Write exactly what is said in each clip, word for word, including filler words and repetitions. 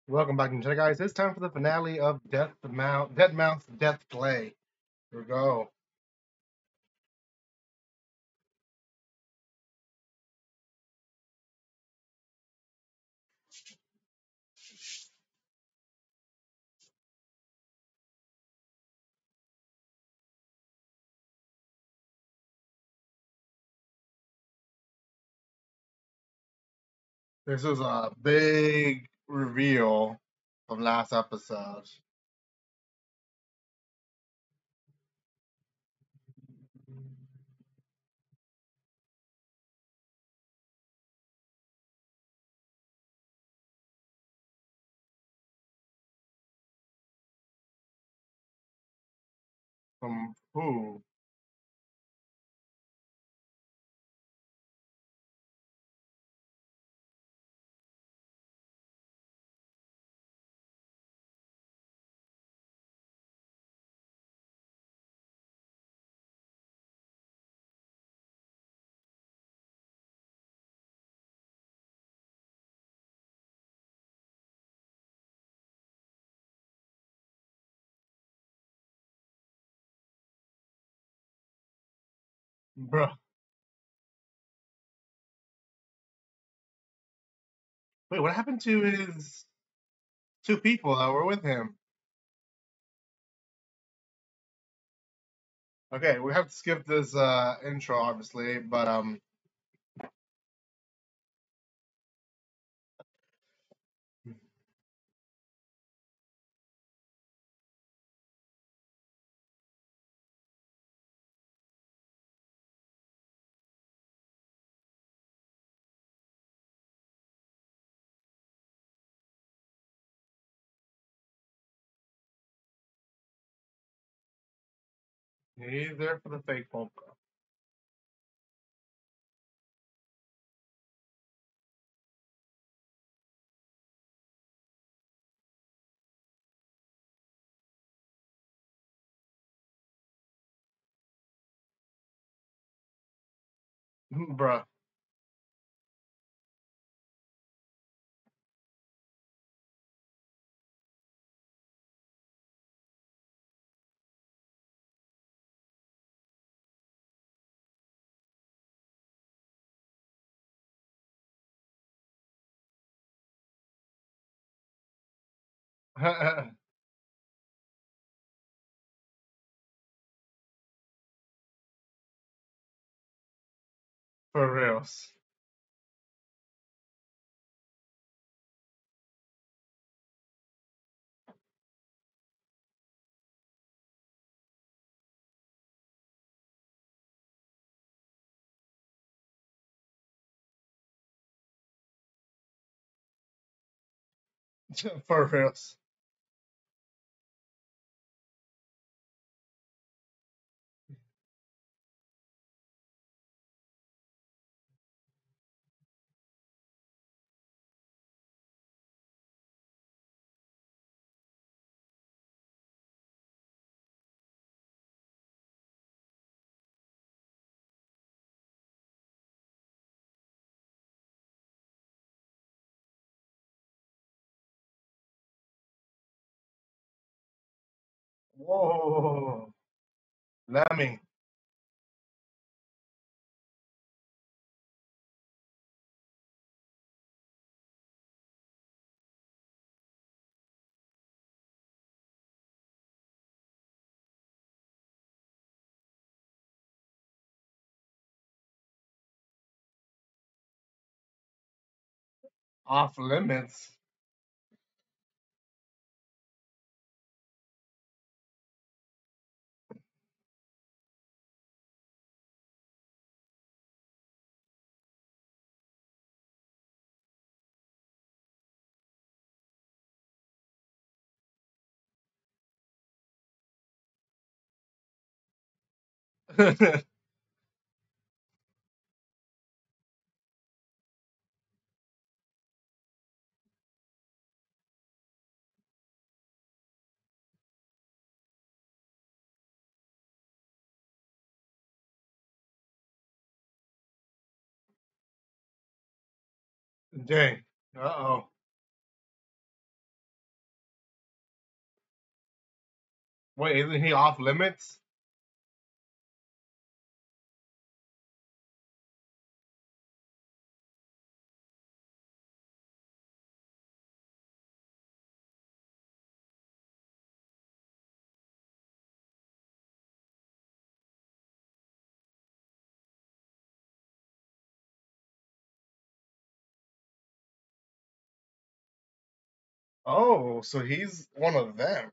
Welcome back to the channel, guys. It's time for the finale of Death Mount, Dead Mount's Death Play. Here we go. This was a big reveal from last episode. From who? Bruh. Wait, what happened to his two people that were with him? Okay, we have to skip this uh, intro, obviously, but um, he's there for the fake polka. Bruh. For reals. For reals. Whoa. Lemmy. Off limits. Dang. Uh oh. Wait, isn't he off limits? Oh, so he's one of them.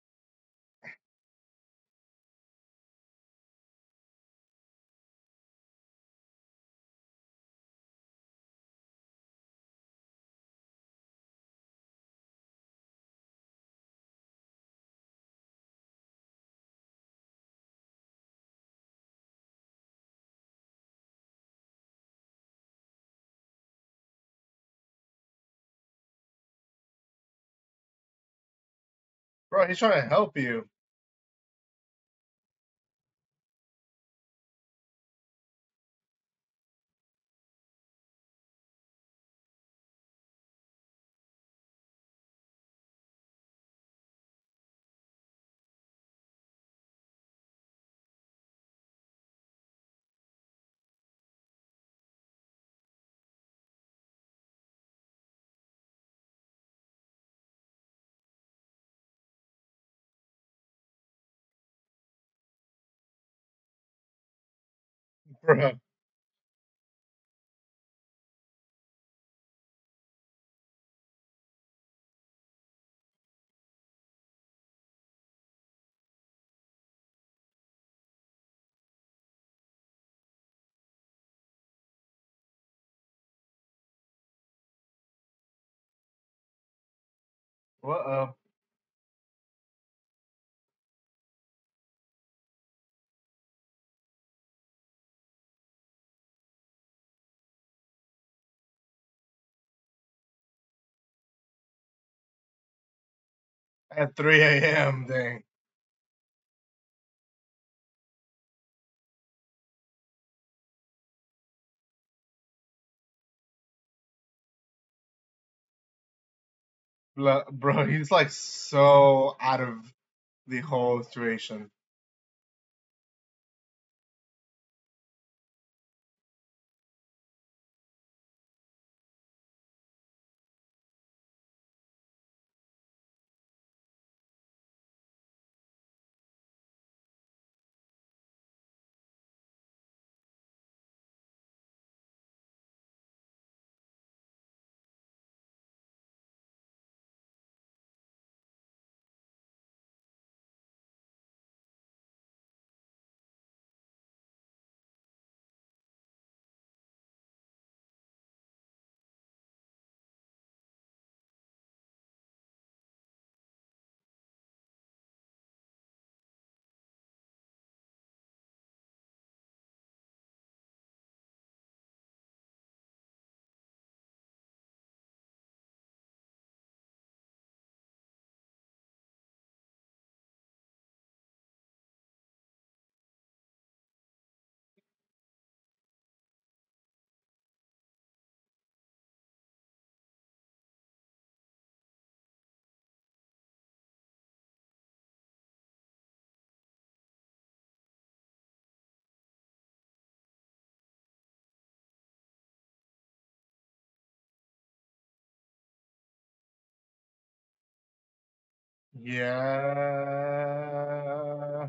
Bro, he's trying to help you. Bro. What uh at three A M, dang. Bro, bro, he's like so out of the whole situation. Yeah.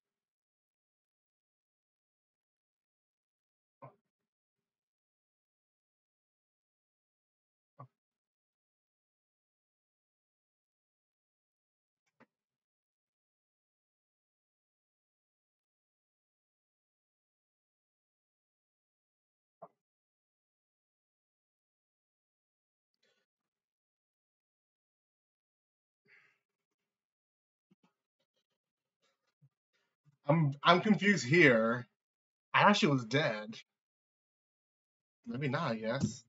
I'm I'm confused here. I thought she was dead. Maybe not, I guess.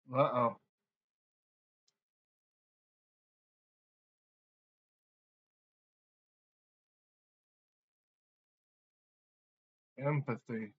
Uh-oh. Empathy.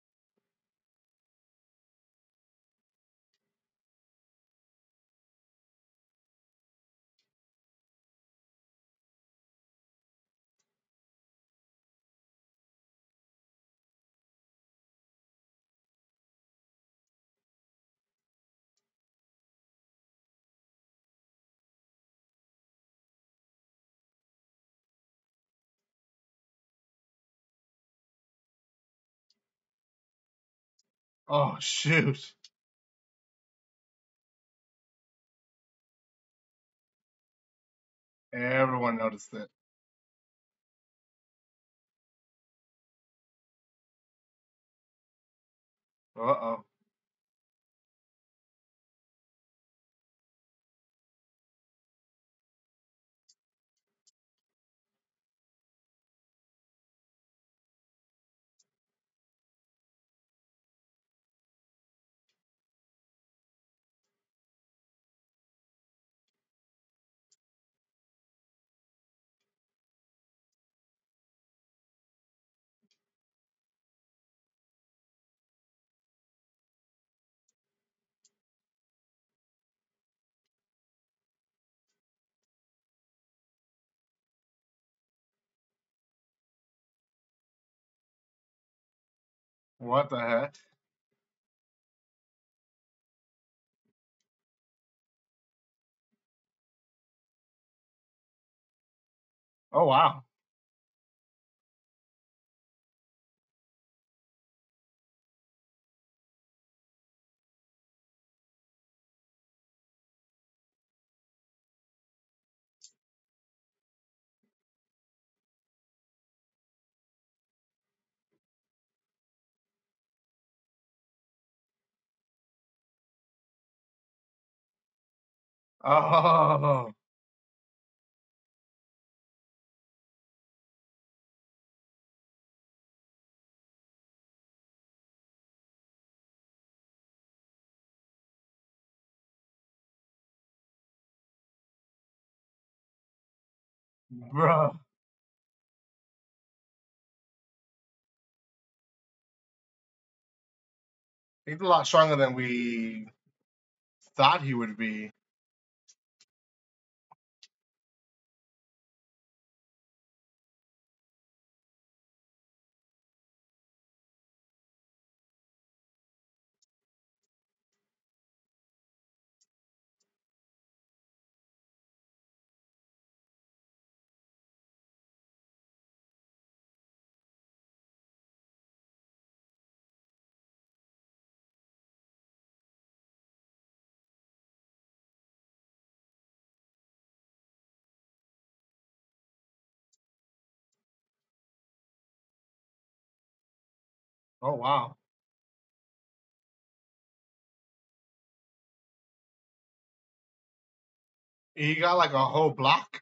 Oh, shoot. Everyone noticed it. Uh-oh. What the heck? Oh, wow. Oh, bro. He's a lot stronger than we thought he would be. Oh, wow. He got like a whole block.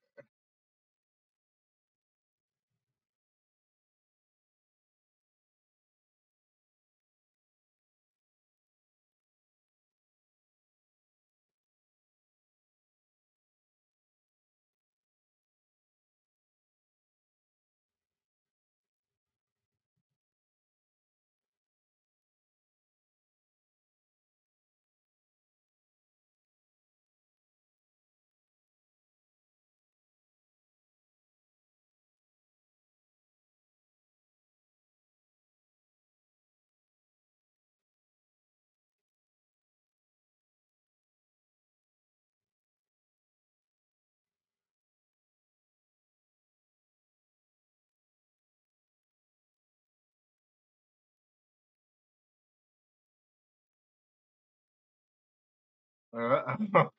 Uh,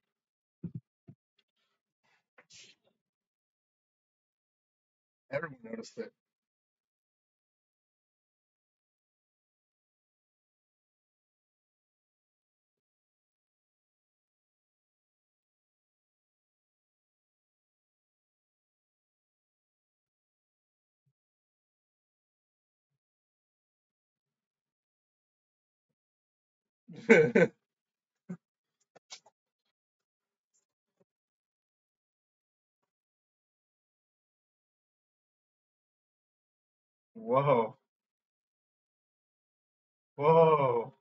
Everyone noticed it. Whoa. Whoa.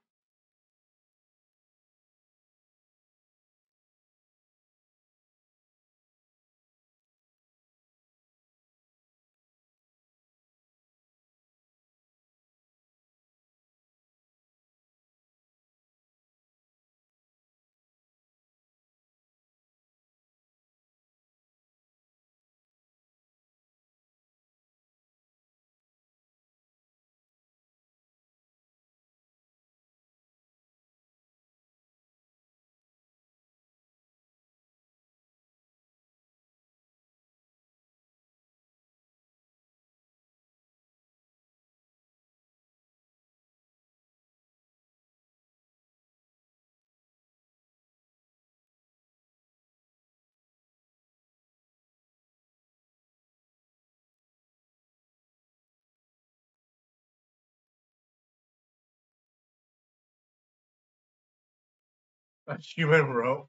A human rope.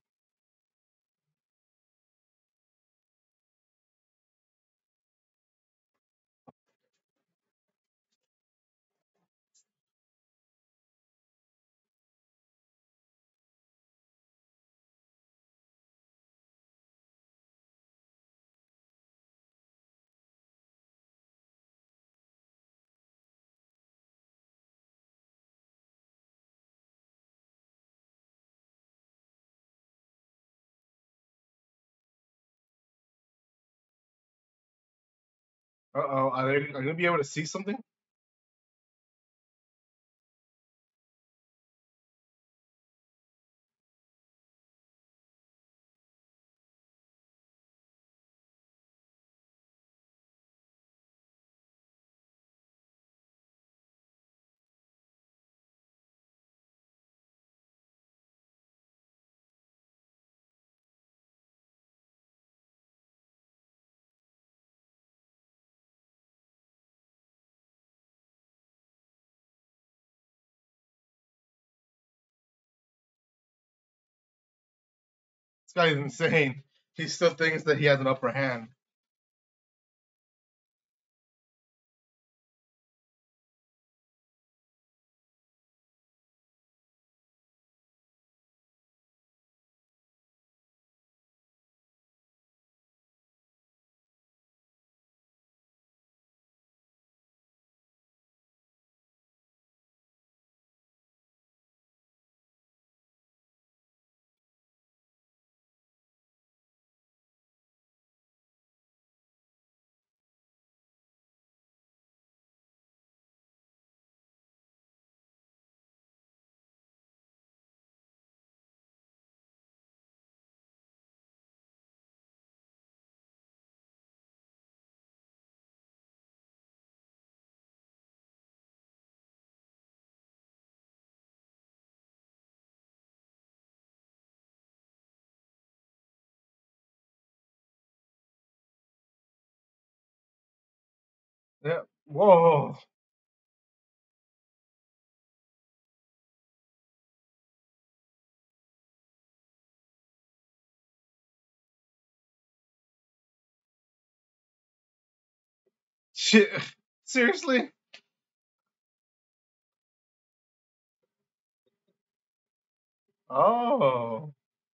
Uh-oh. Are they, are they gonna be able to see something? This guy is insane. He still thinks that he has an upper hand. Yeah. Whoa. Shit. Seriously? Oh.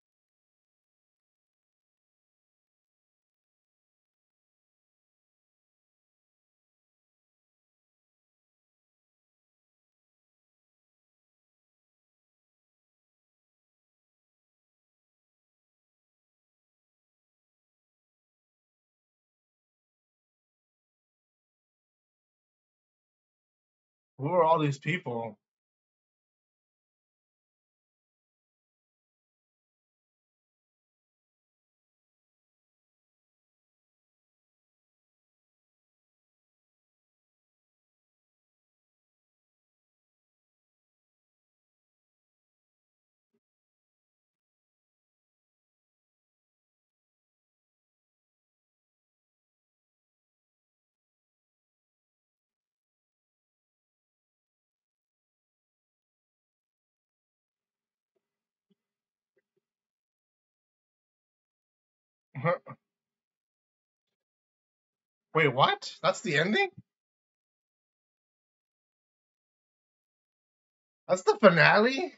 Who are all these people? Wait, what? That's the ending? That's the finale?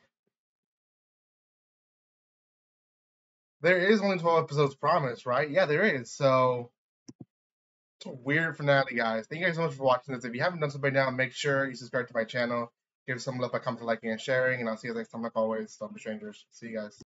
There is only twelve episodes promised, right? Yeah, there is. So it's a weird finale, guys. Thank you guys so much for watching this. If you haven't done so by now, make sure you subscribe to my channel. Give some love by commenting, liking, and sharing. And I'll see you next time, like always. Don't be strangers. See you guys.